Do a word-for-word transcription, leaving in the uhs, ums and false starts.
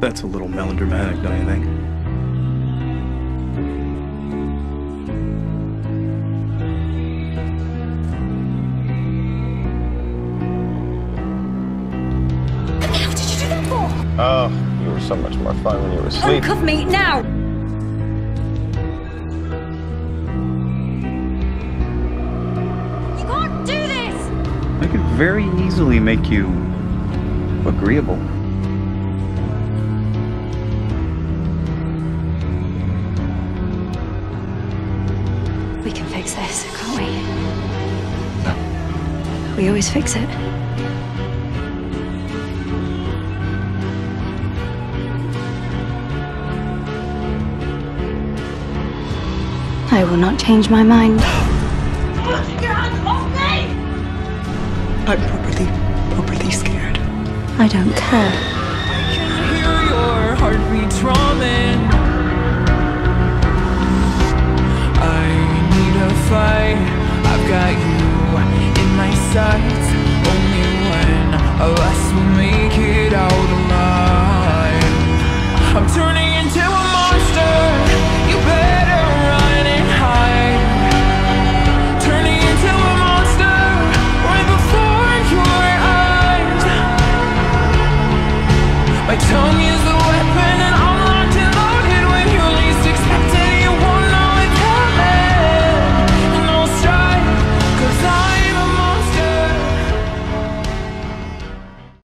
That's a little melodramatic, don't you think? What did you do that for? Oh, you were so much more fun when you were asleep. Uncuff me now! You can't do this! I could very easily make you agreeable. We can fix this, can't we? We always fix it. I will not change my mind. Get your hands off me! I'm properly, properly scared. I don't care. I can hear your heartbeat drumming. I need a fight. I've got you in my sights. Only when I